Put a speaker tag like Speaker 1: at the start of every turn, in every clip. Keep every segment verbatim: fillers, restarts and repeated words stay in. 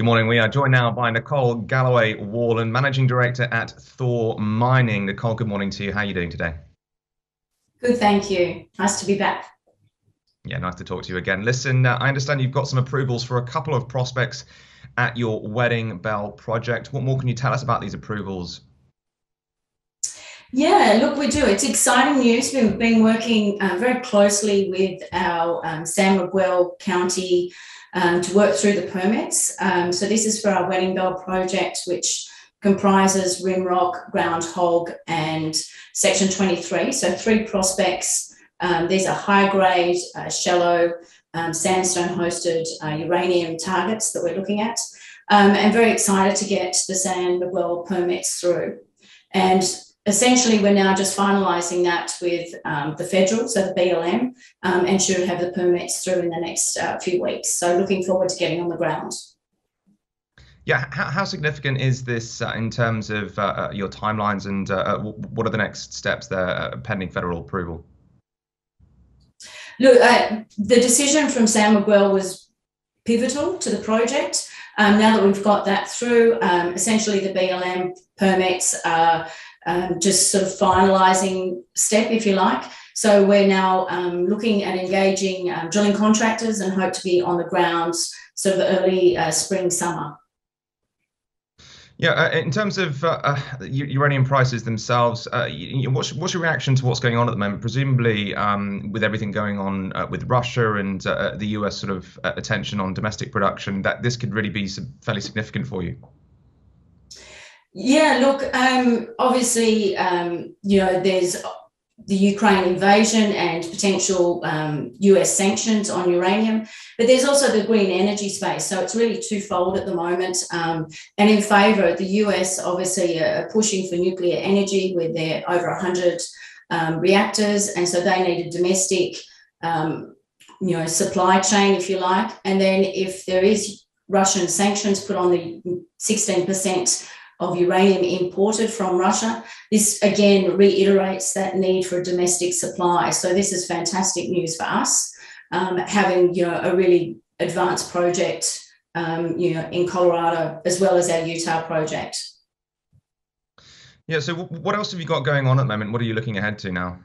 Speaker 1: Good morning. We are joined now by Nicole Galloway Warland, Managing Director at Thor Mining. Nicole, good morning to you. How are you doing today?
Speaker 2: Good, thank you. Nice to be back.
Speaker 1: Yeah, nice to talk to you again. Listen, uh, I understand you've got some approvals for a couple of prospects at your Wedding Bell project. What more can you tell us about these approvals?
Speaker 2: Yeah, look, we do. It's exciting news. We've been working uh, very closely with our um, San Miguel County um, to work through the permits. Um, so this is for our Wedding Bell project, which comprises Rimrock, Groundhog, and Section twenty-three. So three prospects. Um, these are high-grade, uh, shallow, um, sandstone-hosted uh, uranium targets that we're looking at. Um, and very excited to get the San Miguel permits through. And essentially, we're now just finalising that with um, the federal, so the B L M, um, and should have the permits through in the next uh, few weeks. So looking forward to getting on the ground.
Speaker 1: Yeah, how, how significant is this uh, in terms of uh, your timelines, and uh, what are the next steps there uh, pending federal approval?
Speaker 2: Look, uh, the decision from San Miguel was pivotal to the project. Um, now that we've got that through, um, essentially the B L M permits are um, just sort of finalising step, if you like. So we're now um, looking at engaging um, drilling contractors and hope to be on the ground sort of early uh, spring, summer.
Speaker 1: Yeah, uh, in terms of uh, uh, uranium prices themselves, uh, you, what's, what's your reaction to what's going on at the moment? Presumably, um, with everything going on uh, with Russia and uh, the U S sort of uh, attention on domestic production, that this could really be fairly significant for you.
Speaker 2: Yeah, look, um, obviously, um, you know, there's the Ukraine invasion and potential um, U S sanctions on uranium, but there's also the green energy space. So it's really twofold at the moment. Um, and in favour, the U S obviously are pushing for nuclear energy with their over one hundred um, reactors. And so they need a domestic, um, you know, supply chain, if you like. And then if there is Russian sanctions put on the sixteen percent of uranium imported from Russia, this again reiterates that need for domestic supply. So this is fantastic news for us, um, having you know a really advanced project, um, you know, in Colorado as well as our Utah project.
Speaker 1: Yeah. So what else have you got going on at the moment? What are you looking ahead to now?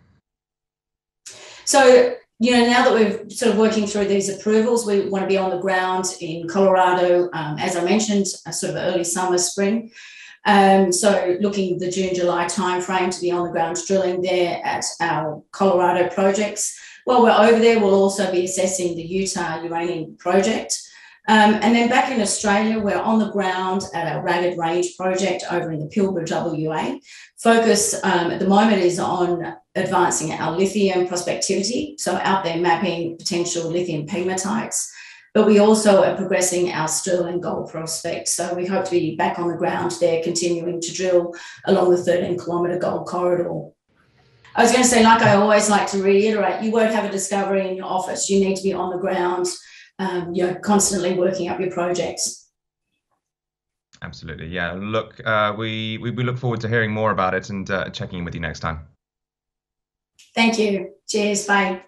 Speaker 2: So you know, now that we're sort of working through these approvals, we want to be on the ground in Colorado, um, as I mentioned, a sort of early summer, spring. Um, so looking the June, July timeframe to be on the ground drilling there at our Colorado projects. While we're over there, we'll also be assessing the Utah uranium project. Um, and then back in Australia, we're on the ground at our Ragged Range project over in the Pilbara, W A. Focus um, at the moment is on advancing our lithium prospectivity, so out there mapping potential lithium pegmatites. But we also are progressing our sterling gold prospect. So we hope to be back on the ground there, continuing to drill along the thirteen kilometre gold corridor. I was going to say, like I always like to reiterate, you won't have a discovery in your office. You need to be on the ground, um, you know, constantly working up your projects.
Speaker 1: Absolutely. Yeah. Look, uh, we, we, we look forward to hearing more about it and uh, checking in with you next time.
Speaker 2: Thank you. Cheers. Bye.